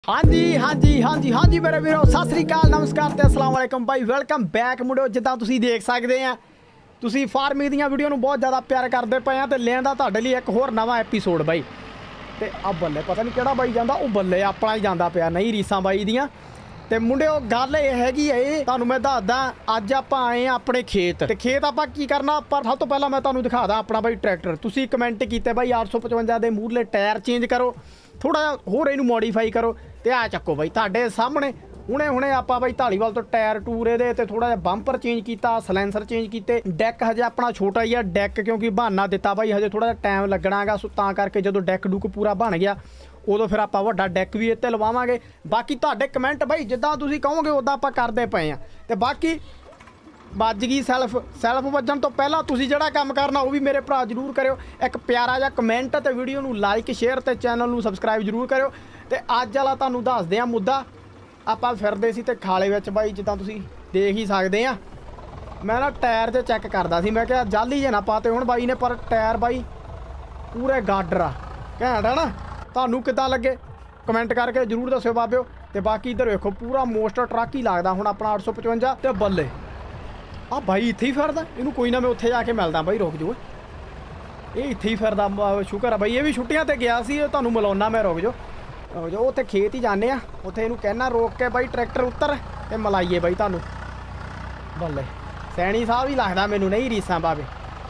हाँ जी हाँ जी हाँ जी हाँ जी मेरे ਵੀਰੋ ਸਤਿ ਸ੍ਰੀ ਅਕਾਲ ਨਮਸਕਾਰ ਤੇ ਅਸਲਾਮ ਵਾਲੇਕਮ ਭਾਈ ਵੈਲਕਮ ਬੈਕ ਮੁੰਡਿਓ। ਜਿੱਦਾਂ ਤੁਸੀਂ ਦੇਖ ਸਕਦੇ ਆ ਤੁਸੀਂ ਫਾਰਮਿੰਗ ਦੀਆਂ ਵੀਡੀਓ ਨੂੰ ਬਹੁਤ ਜ਼ਿਆਦਾ ਪਿਆਰ ਕਰਦੇ ਪਏ ਆ ਤੇ ਲੈਣ ਦਾ ਤੁਹਾਡੇ ਲਈ ਇੱਕ ਹੋਰ ਨਵਾਂ ਐਪੀਸੋਡ ਬਾਈ। ਤੇ ਆ ਬੱਲੇ ਪਤਾ ਨਹੀਂ ਕਿਹੜਾ ਬਾਈ ਜਾਂਦਾ, ਉਹ ਬੱਲੇ ਆਪਣਾ ਹੀ ਜਾਂਦਾ ਪਿਆ, ਨਹੀਂ ਰੀਸਾਂ ਬਾਈ ਦੀਆਂ। ਤੇ ਮੁੰਡਿਓ ਗੱਲ ਇਹ ਹੈਗੀ ਏ, ਤੁਹਾਨੂੰ ਮੈਂ ਦੱਸਦਾ ਅੱਜ ਆਪਾਂ ਆਏ ਆ ਆਪਣੇ ਖੇਤ। ਤੇ ਖੇਤ ਆਪਾਂ ਕੀ ਕਰਨਾ, ਪਰ ਸਭ ਤੋਂ ਪਹਿਲਾਂ ਮੈਂ ਤੁਹਾਨੂੰ ਦਿਖਾਦਾ ਆਪਣਾ ਬਾਈ ਟਰੈਕਟਰ। ਤੁਸੀਂ ਕਮੈਂਟ ਕੀਤੇ ਬਾਈ 855 ਦੇ ਮੂਹਰਲੇ ਟਾਇਰ ਚੇਂਜ ਕਰੋ, ਥੋੜਾ ਜਿਹਾ ਹੋਰ ਇਹਨੂੰ ਮੋਡੀਫਾਈ ਕਰੋ। ਤੇ ਆ ਚੱਕੋ ਬਾਈ ਤੁਹਾਡੇ ਸਾਹਮਣੇ ਹੁਣੇ ਆਪਾਂ ਬਾਈ ਢਾਲੀਵਾਲ ਤੋਂ ਟਾਇਰ ਟੂਰ ਇਹਦੇ ਤੇ ਥੋੜਾ ਜਿਹਾ ਬੰਪਰ ਚੇਂਜ ਕੀਤਾ, ਸਲੈਂਸਰ ਚੇਂਜ ਕੀਤੇ। ਡੈਕ ਹਜੇ ਆਪਣਾ ਛੋਟਾ ਹੀ ਆ ਡੈਕ, ਕਿਉਂਕਿ ਬਹਾਨਾ ਦਿੱਤਾ ਬਾਈ ਹਜੇ ਥੋੜਾ ਜਿਹਾ ਟਾਈਮ ਲੱਗਣਾਗਾ, ਸੋ ਤਾਂ ਕਰਕੇ ਜਦੋਂ ਡੈਕ ਡੁੱਕ ਪੂਰਾ ਬਣ ਗਿਆ ਉਦੋਂ ਫਿਰ ਆਪਾਂ ਵੱਡਾ ਡੈਕ ਵੀ ਇੱਥੇ ਲਵਾਵਾਂਗੇ। ਬਾਕੀ ਤੁਹਾਡੇ ਕਮੈਂਟ ਬਾਈ ਜਿੱਦਾਂ ਤੁਸੀਂ ਕਹੋਗੇ ਉੱਦਾਂ ਆਪਾਂ ਕਰਦੇ ਪਏ ਆ। ਤੇ ਬਾਕੀ ਵੱਜ ਗਈ ਸੈਲਫ ਵੱਜਣ ਤੋਂ ਪਹਿਲਾਂ ਤੁਸੀਂ ਜਿਹੜਾ ਕੰਮ ਕਰਨਾ ਉਹ ਵੀ ਮੇਰੇ ਭਰਾ ਜ਼ਰੂਰ ਕਰਿਓ, ਇੱਕ ਪਿਆਰਾ ਜਿਹਾ ਕਮੈਂਟ ਤੇ ਵੀਡੀਓ ਨੂੰ ਲਾਈਕ ਸ਼ੇਅਰ ਤੇ ਚੈਨਲ ਨੂੰ ਸਬਸਕ੍ਰਾਈਬ ਜ਼ਰੂਰ ਕਰਿਓ। ਤੇ ਅੱਜ ਵਾਲਾ ਤੁਹਾਨੂੰ ਦੱਸਦੇ ਆ ਮੁੱਦਾ। ਆਪਾਂ ਫਿਰਦੇ ਸੀ ਤੇ ਖਾਲੇ ਵਿੱਚ ਬਾਈ, ਜਿੱਦਾਂ ਤੁਸੀਂ ਦੇਖ ਹੀ ਸਕਦੇ ਆ। ਮੈਂ ਨਾ ਟਾਇਰ 'ਤੇ ਚੈੱਕ ਕਰਦਾ ਸੀ, ਮੈਂ ਕਿਹਾ ਜਾਲੀ ਜੇ ਨਾ ਪਾਤੇ ਹੁਣ ਬਾਈ ਨੇ, ਪਰ ਟਾਇਰ ਬਾਈ ਪੂਰੇ ਗਾਡਰ ਆ, ਘੈਂਟ ਆ ਨਾ। ਤੁਹਾਨੂੰ ਕਿੱਦਾਂ ਲੱਗੇ ਕਮੈਂਟ ਕਰਕੇ ਜ਼ਰੂਰ ਦੱਸਿਓ ਬਾਬਿਓ। ਤੇ ਬਾਕੀ ਇੱਧਰ ਵੇਖੋ ਪੂਰਾ ਮੋਸਟਰ ਟਰੱਕ ਹੀ ਲੱਗਦਾ ਹੁਣ ਆਪਣਾ 855। ਤੇ ਬੱਲੇ ਆ ਬਾਈ ਇੱਥੇ ਹੀ ਫਿਰਦਾ, ਇਹਨੂੰ ਕੋਈ ਨਾ ਮੈਂ ਉੱਥੇ ਜਾ ਕੇ ਮਿਲਦਾ ਬਾਈ, ਰੁਕ ਜਾਓ। ਇਹ ਇੱਥੇ ਹੀ ਫਿਰਦਾ, ਸ਼ੁਕਰ ਆ ਬਾਈ ਇਹ ਵੀ ਛੁੱਟੀਆਂ ਤੇ ਗਿਆ ਸੀ, ਤੁਹਾਨੂੰ ਮਿਲਾਉਣਾ ਮੈਂ। ਰੁਕ ਜਾਓ ਉੱਥੇ ਖੇਤ ਹੀ ਜਾਂਦੇ ਆ, ਉੱਥੇ ਇਹਨੂੰ ਕਹਿਣਾ ਰੋਕ ਕੇ ਬਾਈ ਟਰੈਕਟਰ ਉੱਤਰ ਤੇ ਮਲਾਈਏ ਬਾਈ ਤੁਹਾਨੂੰ। ਬੱਲੇ ਸੈਣੀ ਸਾਹਿਬ ਹੀ ਲੱਗਦਾ ਮੈਨੂੰ, ਨਹੀਂ ਰੀਸਾਂ ਬਾਬੇ।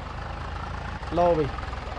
ਲਓ ਬਈ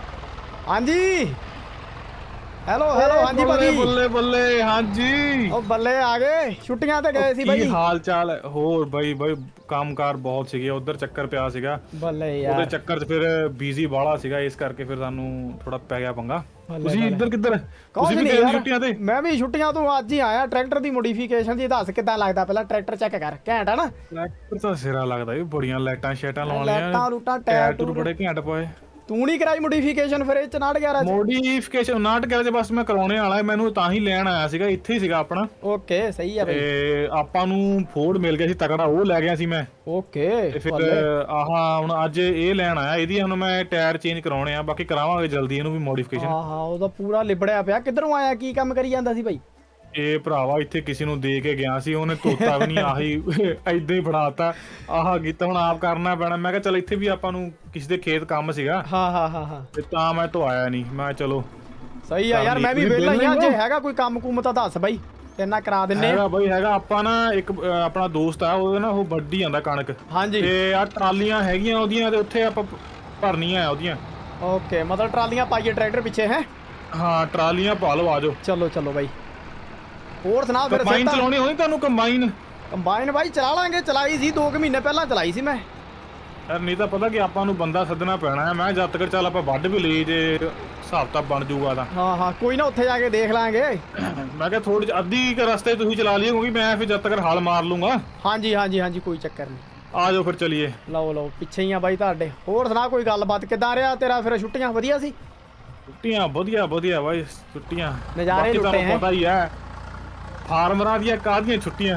ਹਾਂਜੀ ਹੈਲੋ ਹਾਂਜੀ ਭਾਜੀ। ਬੱਲੇ ਬੱਲੇ ਹਾਂਜੀ ਉਹ ਬੱਲੇ ਆ ਗਏ, ਛੁੱਟੀਆਂ ਤੇ ਗਏ ਸੀ ਬਾਈ। ਕੀ ਹਾਲ ਚਾਲ ਹੈ ਹੋਰ ਬਾਈ? ਕੰਮਕਾਰ ਬਹੁਤ ਸੀਗੇ, ਉਧਰ ਚੱਕਰ ਪਿਆ ਸੀਗਾ ਬੱਲੇ ਯਾਰ, ਉਹਦੇ ਚੱਕਰ 'ਚ ਫਿਰ ਬਿਜ਼ੀ ਬਾਹਲਾ ਸੀਗਾ, ਇਸ ਕਰਕੇ ਫਿਰ ਸਾਨੂੰ ਥੋੜਾ ਪੈ ਗਿਆ ਪੰਗਾ। ਤੁਸੀਂ ਇੱਧਰ ਕਿੱਧਰ? ਤੁਸੀਂ ਵੀ ਗਏ ਛੁੱਟੀਆਂ ਤੇ? ਮੈਂ ਵੀ ਛੁੱਟੀਆਂ ਤੋਂ ਅੱਜ ਹੀ ਆਇਆ। ਟਰੈਕਟਰ ਦੀ ਮੋਡੀਫਿਕੇਸ਼ਨ ਦੀ ਦੱਸ ਕਿੱਦਾਂ ਲੱਗਦਾ, ਪਹਿਲਾਂ ਟਰੈਕਟਰ ਚੈੱਕ ਕਰ। ਘੈਂਟ ਆ ਨਾ ਟਰੈਕਟਰ ਤਾਂ ਸਿਰਾ ਲੱਗਦਾ, ਇਹ ਬੜੀਆਂ ਲਾਈਟਾਂ ਸ਼ੈਟਾਂ ਲਾਉਣੀਆਂ, ਲਾਈਟਾਂ ਲੂਟਾਂ ਟਾਇਰ ਟੂਰ ਬੜੇ ਘੈਂਟ ਪਏ। ਤੂੰ ਨਹੀਂ ਕਰਾਈ ਮੋਡੀਫਿਕੇਸ਼ਨ ਫਿਰ ਇਹ 5911 ਚ? ਮੋਡੀਫਿਕੇਸ਼ਨ 5911 ਚ ਬਸ ਮੈਂ ਕਰਾਉਣੇ ਵਾਲਾ, ਮੈਨੂੰ ਤਾਂ ਹੀ ਲੈਣ ਆਇਆ ਸੀਗਾ, ਇੱਥੇ ਹੀ ਸੀਗਾ ਆਪਣਾ। ਓਕੇ ਸਹੀ ਆ ਬਈ। ਤੇ ਆਪਾਂ ਨੂੰ ਫੋਰਡ ਮਿਲ ਗਿਆ ਸੀ ਤਕੜਾ, ਉਹ ਲੈ ਗਿਆ ਸੀ ਮੈਂ। ਓਕੇ ਤੇ ਫਿਰ ਆਹ ਹੁਣ ਅੱਜ ਇਹ ਲੈਣ ਆਇਆ, ਇਹਦੀ ਹੁਣ ਮੈਂ ਟਾਇਰ ਚੇਂਜ ਕਰਾਉਣੇ ਆ, ਬਾਕੀ ਕਰਾਵਾਂਗੇ ਜਲਦੀ ਇਹਨੂੰ ਵੀ ਮੋਡੀਫਿਕੇਸ਼ਨ। ਹਾਂ ਉਹਦਾ ਪੂਰਾ ਲਿਬੜਿਆ ਪਿਆ। ਕਿੱਧਰੋਂ ਆਇਆ, ਕੀ ਕੰਮ ਕਰੀ ਜਾਂਦਾ ਸੀ ਬਾਈ? ਇਹ ਭਰਾਵਾ ਇੱਥੇ ਕਿਸੇ ਨੂੰ ਦੇ ਕੇ ਗਿਆ ਸੀ, ਉਹਨੇ ਧੋਤਾ ਵੀ ਨਹੀਂ, ਆਹੀ ਏਦਾਂ ਹੀ ਫੜਾਤਾ। ਆਹ ਕੀਤਾ ਹੁਣ ਆਪ ਕਰਨਾ ਪੈਣਾ। ਮੈਂ ਕਿਹਾ ਚਲ ਇੱਥੇ ਵੀ ਆਪਾਂ ਨੂੰ ਕਿਸੇ ਦੇ ਖੇਤ ਕੰਮ ਸੀਗਾ, ਹਾਂ ਤੇ ਤਾਂ ਮੈਂ ਧੋਇਆ ਨਹੀਂ। ਮੈਂ ਚਲੋ ਸਹੀ ਆ ਯਾਰ, ਮੈਂ ਵੀ ਵਿਹਲਾ ਹੀ ਆ। ਜੇ ਹੈਗਾ ਕੋਈ ਕੰਮ ਕੁਮ ਤਾਂ ਦੱਸ ਬਾਈ, ਇੰਨਾ ਕਰਾ ਦਿੰਨੇ। ਹੈਗਾ ਬਾਈ ਹੈਗਾ। ਆਪਾਂ ਨਾ ਇੱਕ ਆਪਣਾ ਦੋਸਤ ਆ, ਉਹਦੇ ਨਾ ਉਹ ਵੱਢੀ ਜਾਂਦਾ ਕਣਕ। ਹਾਂਜੀ ਤੇ ਆ ਟਰਾਲੀਆਂ ਹੈਗੀਆਂ ਉਹਦੀਆਂ, ਤੇ ਉੱਥੇ ਆਪਾਂ ਭਰਨੀਆਂ ਆ ਉਹਦੀਆਂ। ਓਕੇ ਮਤਲਬ ਟਰਾਲੀਆਂ ਪਾਈਏ ਟਰੈਕਟਰ ਪਿੱਛੇ ਹੈ? ਹਾਂ ਟਰਾਲੀਆਂ ਪਾ ਲਓ, ਆਜੋ। ਚਲੋ ਬਾਈ ਹੋਰ ਸੁਣਾ ਫਿਰ? ਕੰਬਾਈਨ ਚਲਾਉਣੀ ਹੋਣੀ ਤੁਹਾਨੂੰ? ਕੰਬਾਈਨ ਬਾਈ ਚਲਾ ਲਾਂਗੇ, ਚਲਾਈ ਸੀ 2 ਮਹੀਨੇ ਪਹਿਲਾਂ ਚਲਾਈ ਸੀ ਮੈਂ। ਯਾਰ ਨਹੀਂ ਤਾਂ ਪਤਾ ਕਿ ਆਪਾਂ ਨੂੰ ਬੰਦਾ ਸੱਦਣਾ ਪੈਣਾ ਹੈ। ਮੈਂ ਜਦ ਤੱਕ ਚੱਲ ਆਪਾਂ ਵੱਢ ਵੀ ਲਈ, ਜੇ ਹਿਸਾਬ ਤਾਂ ਬਣ ਜਾਊਗਾ ਤਾਂ ਹਾਂ ਕੋਈ ਨਾ ਉੱਥੇ ਜਾ ਕੇ ਦੇਖ ਲਾਂਗੇ। ਮੈਂ ਕਿਹਾ ਥੋੜੀ ਅੱਧੀ ਰਸਤੇ ਤੁਸੀਂ ਚਲਾ ਲਿਓ, ਕਿਉਂਕਿ ਮੈਂ ਫਿਰ ਜਦ ਤੱਕ ਹਲ ਮਾਰ ਲੂੰਗਾ। ਹਾਂਜੀ ਕੋਈ ਚੱਕਰ ਨਹੀਂ। ਆ ਜਾਓ ਫਿਰ ਚਲੀਏ। ਲਓ ਪਿੱਛੇ ਹੀ ਆ ਬਾਈ ਤੁਹਾਡੇ। ਹੋਰ ਸੁਣਾ ਕੋਈ ਗੱਲਬਾਤ, ਕਿੱਦਾਂ ਰਿਹਾ ਤੇਰਾ ਫਿਰ? ਛੁੱਟੀਆਂ ਵਧੀਆ ਸੀ? ਛੁੱਟੀਆਂ ਵਧੀਆ ਬਾਈ, ਛੁੱਟੀਆਂ ਨਜ਼ਾਰੇ ਲੁੱਟੇ ਹੈ। ਪਤਾ ਹੀ ਹੈ ਫਾਰਮਰਾਂ ਦੀਆਂ ਕਾਹਦੀਆਂ ਛੁੱਟੀਆਂ।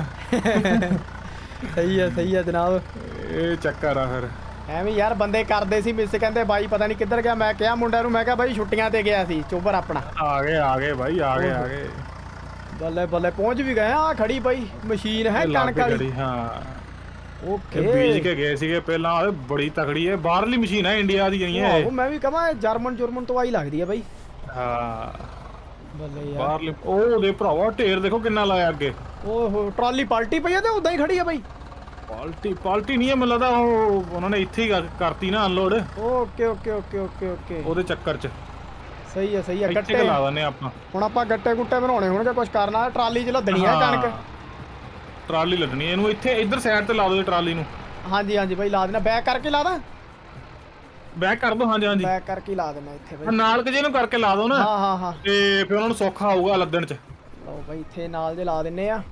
ਸਹੀ ਆ ਜਨਾਬ, ਇਹ ਚੱਕਰ ਆ ਫਿਰ ਐਵੇਂ ਯਾਰ। ਬੰਦੇ ਕਰਦੇ ਸੀ ਮਿਸ, ਕਹਿੰਦੇ ਬਾਈ ਪਤਾ ਨਹੀਂ ਕਿੱਧਰ ਗਿਆ। ਮੈਂ ਕਿਹਾ ਮੁੰਡਿਆਂ ਨੂੰ, ਮੈਂ ਕਿਹਾ ਬਾਈ ਛੁੱਟੀਆਂ ਤੇ ਗਿਆ ਸੀ ਚੋਬਰ ਆਪਣਾ। ਆ ਗਏ ਬਾਈ, ਆ ਗਏ। ਬੱਲੇ ਪਹੁੰਚ ਵੀ ਗਏ ਆ। ਖੜੀ ਬਾਈ ਮਸ਼ੀਨ ਹੈ ਕਣਕ ਵਾਲੀ। ਹਾਂ ਓਕੇ ਬੀਜ ਕੇ ਗਏ ਸੀਗੇ ਪਹਿਲਾਂ, ਬੜੀ ਤਕੜੀ ਹੈ, ਬਾਹਰਲੀ ਮਸ਼ੀਨ ਹੈ ਇੰਡੀਆ ਦੀ ਨਹੀਂ ਹੈ। ਮੈਂ ਵੀ ਕਹਾਂ ਜਰਮਨ ਤੋਂ ਆਈ ਲੱਗਦੀ ਹੈ ਬਾਈ। ਹਾਂ ਬੱਲੇ ਯਾਰ ਬਾਹਰਲੀ। ਉਹਦੇ ਭਰਾਵਾ ਢੇਰ ਦੇਖੋ ਕਿੰਨਾ ਲਾਇਆ ਅੱਗੇ। ਓਹੋ ਟਰਾਲੀ ਪਲਟੀ ਪਈ ਆ ਤੇ ਉਦਾਂ ਹੀ ਖੜੀ ਆ ਬਾਈ। ਪਾਲਟੀ ਨਹੀਂ ਹੈ ਮੈਨੂੰ ਲੱਗਦਾ, ਉਹ ਉਹਨਾਂ ਨੇ ਇੱਥੇ ਹੀ ਕਰਤੀ ਨਾ ਅਨਲੋਡ। ਓਕੇ ਉਹਦੇ ਚੱਕਰ 'ਚ ਸਹੀ ਆ। ਗੱਟੇ ਲਾ ਦਿੰਦੇ ਆਪਾਂ ਹੁਣ, ਆਪਾਂ ਗੱਟੇ ਗੁੱਟੇ ਬਣਾਉਣੇ ਹੋਣਗੇ, ਕੁਝ ਕਰਨਾ। ਟਰਾਲੀ 'ਚ ਲੱਦਣੀ ਆ ਕਣਕ, ਟਰਾਲੀ ਲੱਦਣੀ ਇਹਨੂੰ। ਇੱਧਰ ਸਾਈਡ ਤੇ ਲਾ ਦਿਓ ਟਰਾਲੀ ਨੂੰ। ਹਾਂਜੀ ਬਾਈ ਲਾ ਦੇਣਾ। ਬੈਕ ਕਰਕੇ ਲਾ ਦਾਂ? ਬੈਕ ਕਰ ਦੋ। ਹਾਂਜੀ ਬੈਕ ਕਰਕੇ ਲਾ ਦੇਣਾ ਇੱਥੇ ਬਾਈ, ਨਾਲ ਕਿ ਜਿਹਨੂੰ ਕਰਕੇ ਲਾ ਦੋ ਨਾ। ਹਾਂ ਤੇ ਫਿਰ ਉਹਨਾਂ ਨੂੰ ਸੌਖਾ ਹੋਊਗਾ ਲੱਦਣ 'ਚ। ਲਓ ਬਾਈ ਇੱਥੇ ਨਾਲ ਦੇ ਲਾ ਦਿੰਨੇ ਆ।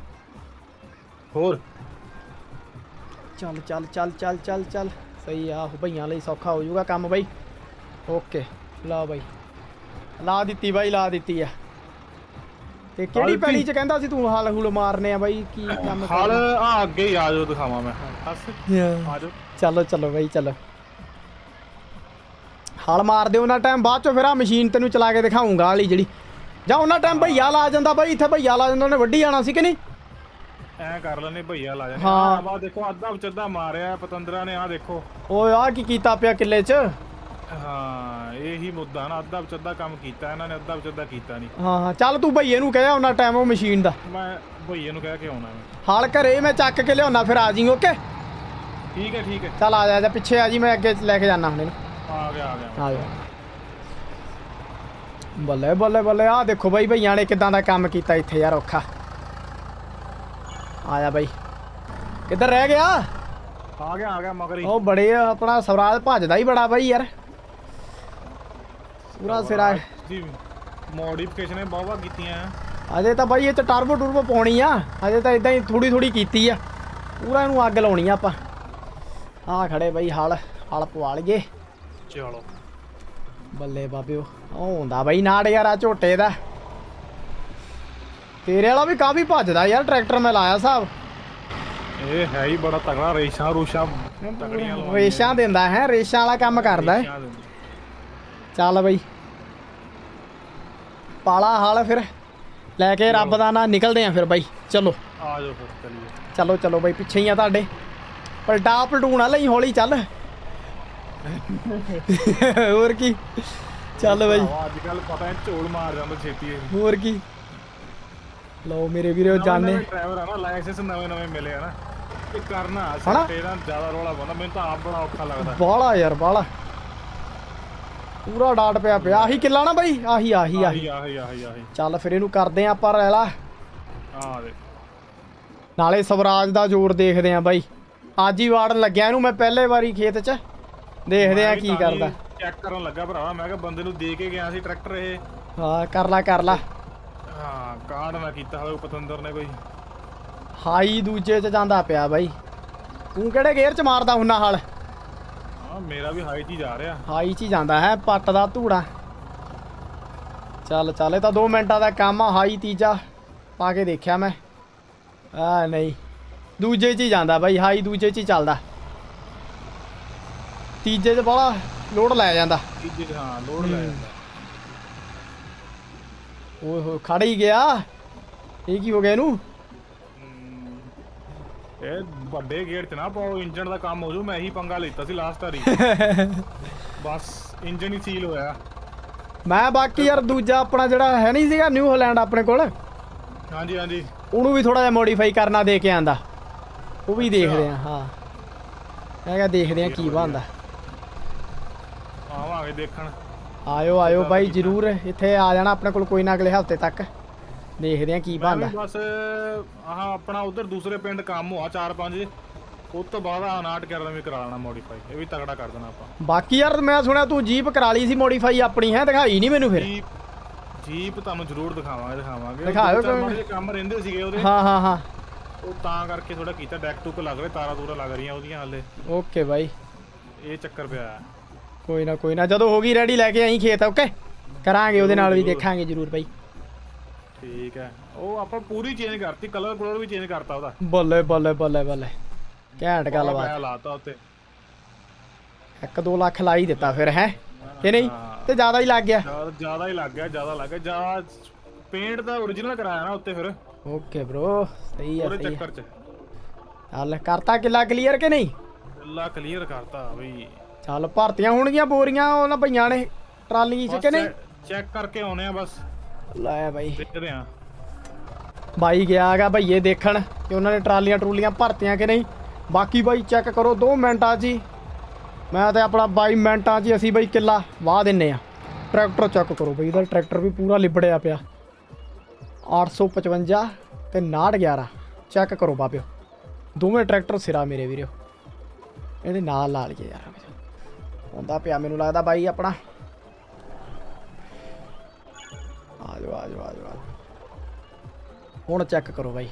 ਹੋਰ ਚੱਲ ਸਹੀ ਆ, ਭਈਆਂ ਲਈ ਸੌਖਾ ਹੋ ਜਾਊਗਾ ਕੰਮ ਬਾਈ। ਓਕੇ ਲਾ ਬਾਈ, ਲਾ ਦਿੱਤੀ ਆ। ਤੇ ਕਿਹੜੀ ਪੈਲੀ 'ਚ ਕਹਿੰਦਾ ਸੀ ਤੂੰ ਹਲ ਹੁਲ ਮਾਰਨੇ ਆ ਬਾਈ? ਕੀ ਕੰਮ? ਹਲ ਆ ਅੱਗੇ ਹੀ ਆ ਜਾਓ, ਦਿਖਾਵਾਂ ਮੈਂ। ਆ ਜਾਓ ਚਲੋ ਬਾਈ ਚਲੋ। ਹਲ ਮਾਰ ਦਿਓ ਉਹਨਾਂ ਟਾਈਮ, ਬਾਅਦ ਚੋਂ ਫਿਰ ਆ ਮਸ਼ੀਨ ਤੈਨੂੰ ਚਲਾ ਕੇ ਦਿਖਾਊਂਗਾ ਵਾਲੀ ਜਿਹੜੀ ਜਾਂ ਉਹਨਾਂ ਟਾਈਮ ਭਈਆ ਲਾ ਜਾਂਦਾ ਬਾਈ, ਇੱਥੇ ਭਈਆ ਲਾ ਜਾਂਦਾ, ਉਹਨੇ ਵੱਢੀ ਜਾਣਾ ਸੀ ਕਿ ਨਹੀਂ? ਐ ਕਰ ਲੈਣੇ ਭਈਆ ਲਾ ਜਾਣੇ। ਹਾਂ ਬਾ ਦੇਖੋ ਅੱਧਾ ਵਿਚੱਦਾ ਮਾਰਿਆ ਪਤੰਦਰਾਂ ਨੇ, ਆ ਦੇਖੋ ਓਏ ਆ ਕੀ ਕੀਤਾ ਪਿਆ ਕਿੱਲੇ 'ਚ। ਹਾਂ ਇਹੀ ਮੁੱਦਾ ਨਾ, ਅੱਧਾ ਵਿਚੱਦਾ ਕੰਮ ਕੀਤਾ ਇਹਨਾਂ ਨੇ, ਅੱਧਾ ਵਿਚੱਦਾ ਕੀਤਾ ਨਹੀਂ। ਹਾਂ ਚੱਲ ਤੂੰ ਭਈਏ ਨੂੰ ਕਹਿਆ ਉਹਨਾਂ ਟਾਈਮ ਉਹ ਮਸ਼ੀਨ ਦਾ, ਮੈਂ ਭਈਏ ਨੂੰ ਕਹਿ ਕੇ ਆਉਣਾ ਮੈਂ। ਹਾਲ ਘਰੇ ਮੈਂ ਚੱਕ ਕੇ ਲਿਆਉਣਾ, ਫਿਰ ਆ ਜੀ। ਓਕੇ ਠੀਕ ਹੈ ਠੀਕ ਹੈ। ਚੱਲ ਆ ਜਾ ਪਿੱਛੇ ਆ ਜੀ, ਮੈਂ ਅੱਗੇ ਲੈ ਕੇ ਜਾਣਾ ਹੁਣ ਇਹਨੂੰ। ਆ ਗਿਆ ਆ ਗਿਆ ਆ ਜਾ। ਬੱਲੇ ਬੱਲੇ ਬੱਲੇ, ਆ ਦੇਖੋ ਬਾਈ ਭਈਆਂ ਨੇ ਕਿਦਾਂ ਦਾ ਕੰਮ ਕੀਤਾ ਇੱਥੇ ਯਾਰ, ਔਖਾ। ਆ ਜਾ ਬਾਈ, ਕਿੱਧਰ ਰਹਿ ਗਿਆ? ਆ ਗਿਆ ਮਗਰ ਹੀ। ਉਹ ਬੜੇ ਆਪਣਾ ਸਵਰਾਜ ਭੱਜਦਾ ਹੀ ਬੜਾ ਬਾਈ ਯਾਰ, ਪੂਰਾ ਸਿਰਾ। ਜੀ ਮੋਡੀਫਿਕੇਸ਼ਨ ਬਹੁਤ ਕੀਤੀਆਂ। ਅਜੇ ਤਾਂ ਬਾਈ ਇਹ ਚ ਟਰਬੋ ਟੁਰਬੋ ਪਾਉਣੀ ਆ, ਅਜੇ ਤਾਂ ਇਦਾਂ ਹੀ ਥੋੜੀ ਥੋੜੀ ਕੀਤੀ ਆ, ਪੂਰਾ ਇਹਨੂੰ ਅੱਗ ਲਾਉਣੀ ਆ ਆਪਾਂ। ਆ ਖੜੇ ਬਾਈ, ਹਲ ਪਵਾ ਲਈਏ। ਚਲੋ ਬੱਲੇ ਬਾਬਿਓ, ਉਹ ਹੁੰਦਾ ਬਾਈ ਨਾੜ ਯਾਰ ਆ ਝੋਟੇ ਦਾ। ਤੇਰੇ ਵਾਲਾ ਵੀ ਕਾਫੀ ਭੱਜਦਾ ਯਾਰ ਟਰੈਕਟਰ, ਮੈਂ ਲਾਇਆ ਹਿਸਾਬ। ਇਹ ਹੈ ਹੀ ਬੜਾ ਤਗੜਾ, ਰੇਸ਼ਾਂ ਰੂਸ਼ਾਂ ਤਗੜੀਆਂ ਲਾਉਂਦਾ, ਰੇਸ਼ਾਂ ਦਿੰਦਾ ਹੈ, ਰੇਸ਼ਾਂ ਵਾਲਾ ਕੰਮ ਕਰਦਾ ਹੈ। ਚੱਲ ਬਈ ਪਾਲਾ ਹਾਲ, ਫਿਰ ਲੈ ਕੇ ਰੱਬ ਦਾ ਨਾਂ ਨਿਕਲਦੇ ਆ ਫਿਰ ਬਾਈ। ਚਲੋ ਆ ਜਾਓ ਫਿਰ ਚੱਲੀਏ। ਚਲੋ ਚਲੋ ਬਾਈ, ਪਿੱਛੇ ਹੀ ਆ ਤੁਹਾਡੇ। ਪਲਟਾ ਪਲਟੂਣਾ ਲਈ ਹੌਲੀ ਚੱਲ। ਹੋਰ ਕੀ, ਚੱਲ ਬਾਈ। ਅੱਜ ਕੱਲ ਪਤਾ ਹੈ ਝੋਲ ਮਾਰ ਜਾਂਦਾ ਛੇਤੀ। ਹੋਰ ਕੀ, ਲਓ ਮੇਰੇ ਵੀਰੋ ਜਾਣੇ। ਡਰਾਈਵਰ ਆ ਨਾ, ਲਾਇਸੈਂਸ ਨਵੇਂ ਮਿਲੇ ਆ ਨਾ, ਇਹ ਕਰਨਾ ਤੇਰਾ ਜ਼ਿਆਦਾ ਰੌਲਾ ਪਾਉਂਦਾ, ਮੈਨੂੰ ਤਾਂ ਆਪ ਬੜਾ ਔਖਾ ਲੱਗਦਾ। ਬਾਹਲਾ ਯਾਰ ਬਾਹਲਾ, ਪੂਰਾ ਡਾਟ ਪਿਆ ਪਿਆ। ਆਹੀ ਕਿੱਲਾ ਨਾ ਬਾਈ, ਆਹੀ। ਚੱਲ ਫਿਰ ਇਹਨੂੰ ਕਰਦੇ ਆ ਆਪਾਂ ਰੈਲਾ। ਆ ਦੇ ਨਾਲੇ ਸਵਰਾਜ ਦਾ ਜ਼ੋਰ ਦੇਖਦੇ ਆ ਬਾਈ, ਅੱਜ ਹੀ ਵਾੜਨ ਲੱਗਿਆ ਇਹਨੂੰ ਮੈਂ ਪਹਿਲੇ ਵਾਰੀ ਖੇਤ 'ਚ, ਦੇਖਦੇ ਆ ਕੀ ਕਰਦਾ। ਚੈੱਕ ਕਰਨ ਲੱਗਾ ਭਰਾਵਾ, ਮੈਂ ਕਿਹਾ ਬੰਦੇ ਨੂੰ ਦੇ ਕੇ ਗਿਆ ਸੀ ਟਰੈਕਟਰ ਇਹ। ਹਾਂ ਕਰ ਲਾ। ਹਾਂ ਕਾਂਡ ਨਾ ਕੀਤਾ ਹੋਵੇ ਪਤੰਦਰ ਨੇ ਕੋਈ। ਹਾਈ ਦੂਜੇ 'ਚ ਜਾਂਦਾ ਪਿਆ ਬਾਈ, ਤੂੰ ਕਿਹੜੇ ਗੇਅਰ 'ਚ ਮਾਰਦਾ ਹੁੰਨਾ ਹਾਲ? ਹਾਂ ਮੇਰਾ ਵੀ ਹਾਈ 'ਚ ਹੀ ਜਾ ਰਿਹਾ। ਹਾਈ 'ਚ ਹੀ ਜਾਂਦਾ ਹੈ, ਪੱਟ ਦਾ ਧੂੜਾ। ਚੱਲ ਇਹ ਤਾਂ 2 ਮਿੰਟਾਂ ਦਾ ਕੰਮ ਆ। ਹਾਈ ਤੀਜਾ ਪਾ ਕੇ ਦੇਖਿਆ ਮੈਂ, ਆ ਨਹੀਂ ਦੂਜੇ 'ਚ ਹੀ ਜਾਂਦਾ ਬਾਈ, ਹਾਈ ਦੂਜੇ 'ਚ ਹੀ ਚੱਲਦਾ, ਤੀਜੇ 'ਚ ਬੜਾ ਲੋਡ ਲੈ ਜਾਂਦਾ। ਤੀਜੇ 'ਚ ਹਾਂ ਲੋਡ ਲੈ ਜਾਂਦਾ। ਓਏ ਹੋਏ ਖੜ ਹੀ ਗਿਆ, ਇਹ ਕੀ ਹੋ ਗਿਆ ਇਹਨੂੰ? ਇਹ ਵੱਡੇ ਗੇਅਰ 'ਚ ਨਾ ਪਾਓ, ਇੰਜਨ ਦਾ ਕੰਮ ਹੋ ਜੂ। ਮੈਂ ਹੀ ਪੰਗਾ ਲਿੱਤਾ ਸੀ ਲਾਸਟ ਵਾਰੀ, ਬਸ ਇੰਜਨ ਹੀ ਸੀਲ ਹੋਇਆ। ਮੈਂ ਬਾਕੀ ਯਾਰ ਦੂਜਾ ਆਪਣਾ ਜਿਹੜਾ ਹੈ ਨਹੀਂ ਸੀਗਾ ਨਿਊ ਹਾਲੈਂਡ ਆਪਣੇ ਕੋਲ, ਹਾਂਜੀ ਉਹਨੂੰ ਵੀ ਥੋੜਾ ਜਿਹਾ ਮੋਡੀਫਾਈ ਕਰਨਾ ਦੇ ਕੇ ਆਂਦਾ, ਉਹ ਵੀ ਦੇਖਦੇ ਆ। ਹਾਂ ਮੈਂ ਕਿਹਾ ਦੇਖਦੇ ਆ ਕੀ ਬਣਦਾ। ਆਵਾਂਗੇ ਦੇਖਣ। ਆਇਓ ਬਾਈ ਜ਼ਰੂਰ, ਇੱਥੇ ਆ ਜਾਣਾ ਆਪਣੇ ਕੋਲ ਕੋਈ ਨਾ ਅਗਲੇ ਹਫਤੇ ਤੱਕ, ਦੇਖਦੇ ਆ ਕੀ ਬਣਦਾ। ਬਸ ਆਹ ਆਪਣਾ ਉਧਰ ਦੂਸਰੇ ਪਿੰਡ ਕੰਮ ਹੋਆ 4-5, ਉਸ ਤੋਂ ਬਾਅਦ 59 ਵੀ ਕਰਾ ਲੈਣਾ ਮੋਡੀਫਾਈ, ਇਹ ਵੀ ਤਗੜਾ ਕਰ ਦੇਣਾ ਆਪਾਂ। ਬਾਕੀ ਯਾਰ ਮੈਂ ਸੁਣਿਆ ਤੂੰ ਜੀਪ ਕਰਾ ਲਈ ਸੀ ਮੋਡੀਫਾਈ ਆਪਣੀ, ਹੈ ਦਿਖਾਈ ਨਹੀਂ ਮੈਨੂੰ। ਫਿਰ ਜੀਪ ਤੁਹਾਨੂੰ ਜ਼ਰੂਰ ਦਿਖਾਵਾਂਗੇ। ਦਿਖਾਇਓ ਕੰਮ ਰਹਿੰਦੇ ਸੀਗੇ ਉਹਦੇ। ਹਾਂ ਉਹ ਤਾਂ ਕਰਕੇ ਥੋੜਾ ਕੀਤਾ, ਡੈਕ ਟੂਕ ਲੱਗ ਰਹੇ, ਤਾਰਾਂ ਤੂਰਾਂ ਲੱਗ ਰਹੀਆਂ ਉਹਦੀਆਂ ਹਾਲੇ। ਓਕੇ ਬਾਈ, ਇਹ ਚੱਕਰ ਪਿਆ। ਕੋਈ ਨਾ ਜਦੋਂ ਹੋ ਗਈ ਰੈਡੀ ਲੈ ਕੇ ਆਈ ਖੇਤ। ਓਕੇ ਕਰਾਂਗੇ, ਉਹਦੇ ਨਾਲ ਵੀ ਦੇਖਾਂਗੇ ਜ਼ਰੂਰ ਬਾਈ। ਠੀਕ ਹੈ, ਉਹ ਆਪਾਂ ਪੂਰੀ ਚੇਂਜ ਕਰਤੀ, ਕਲਰ ਵੀ ਚੇਂਜ ਕਰਤਾ ਉਹਦਾ। ਬੱਲੇ ਘੈਂਟ ਗੱਲਬਾਤ ਲਾਤਾ ਉੱਤੇ। 1-2 ਲੱਖ ਲਾ ਹੀ ਦਿੱਤਾ ਫਿਰ, ਹੈ ਕਿ ਨਹੀਂ? ਤੇ ਜ਼ਿਆਦਾ ਹੀ ਲੱਗ ਗਿਆ। ਜ਼ਿਆਦਾ ਜ਼ਿਆਦਾ ਪੇਂਟ ਤਾਂ ਓਰੀਜਨਲ ਕਰਾਇਆ ਨਾ ਉੱਤੇ ਫਿਰ। ਓਕੇ ਬ్రో, ਸਹੀ ਆ। ਚੱਕਰ 'ਚ ਚੱਲ ਕਰਤਾ ਕਿੱਲਾ ਕਲੀਅਰ ਕਿ ਨਹੀਂ? ਕਿੱਲਾ ਕਲੀਅਰ ਕਰਤਾ ਬਈ। ਚੱਲ ਭਰਤੀਆਂ ਹੋਣਗੀਆਂ ਬੋਰੀਆਂ ਉਹਨਾਂ ਭਈਆਂ ਨੇ ਟਰਾਲੀ 'ਚ ਕਿ ਨਹੀਂ? ਚੈੱਕ ਕਰਕੇ ਆਉਣੇ ਆ ਬਸ। ਲੈ ਬਾਈ ਦੇਖਦੇ ਆ, ਬਾਈ ਗਿਆ ਹੈਗਾ ਭਈਏ ਦੇਖਣ ਕਿ ਉਹਨਾਂ ਨੇ ਟਰਾਲੀਆਂ ਭਰਤੀਆਂ ਕਿ ਨਹੀਂ। ਬਾਕੀ ਬਾਈ ਚੈੱਕ ਕਰੋ 2 ਮਿੰਟਾਂ 'ਚ ਹੀ, ਮੈਂ ਤੇ ਆਪਣਾ 22 ਮਿੰਟਾਂ 'ਚ ਅਸੀਂ ਬਾਈ ਕਿੱਲਾ ਵਾਹ ਦਿੰਨੇ ਆ। ਟਰੈਕਟਰ ਚੈੱਕ ਕਰੋ ਬਾਈ, ਇਹਦਾ ਟਰੈਕਟਰ ਵੀ ਪੂਰਾ ਲਿਬੜਿਆ ਪਿਆ। 855 ਤੇ 6911 ਚੈੱਕ ਕਰੋ ਬਾਬਿਓ, ਦੋਵੇਂ ਟਰੈਕਟਰ ਸਿਰਾ ਮੇਰੇ ਵੀਰੋ। ਇਹਦੇ ਨਾਲ ਲਾ ਲਈਏ ਯਾਰ, ਹੁੰਦਾ ਪਿਆ ਮੈਨੂੰ ਲੱਗਦਾ ਬਾਈ ਆਪਣਾ। ਆ ਜਾਓ ਹੁਣ ਚੈੱਕ ਕਰੋ ਬਾਈ।